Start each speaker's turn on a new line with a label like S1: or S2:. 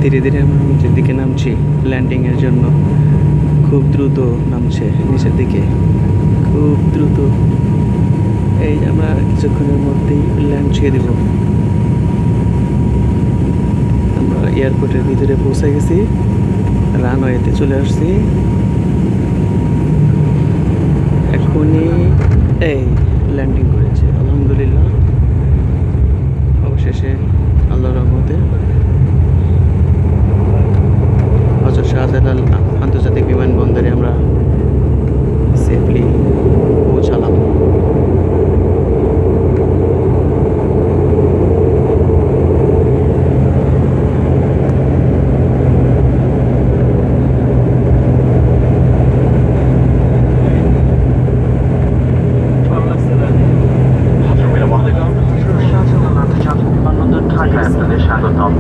S1: ধীরে ধীরে আমরা নিচের দিকে নামছি ল্যান্ডিংয়ের জন্য। খুব দ্রুত নামছে নিচের দিকে, খুব দ্রুত। এই আমরা কিছুক্ষণের মধ্যেই ল্যান্ড ছেড়ে দেব। আমরা এয়ারপোর্টের ভিতরে পৌঁছে গেছি, রানওয়েতে চলে আসছি। এখনই এই ল্যান্ডিং করেছে, আলহামদুলিল্লাহ। অবশেষে আল্লাহর রহমতে হযরত শাহজালাল আন্তর্জাতিক বিমানবন্দরে আমরা সেফলি পৌঁছালাম।
S2: শাহজালাল আন্তর্জাতিক বিমানবন্দর ঢাকায় আপনাদের স্বাগতম।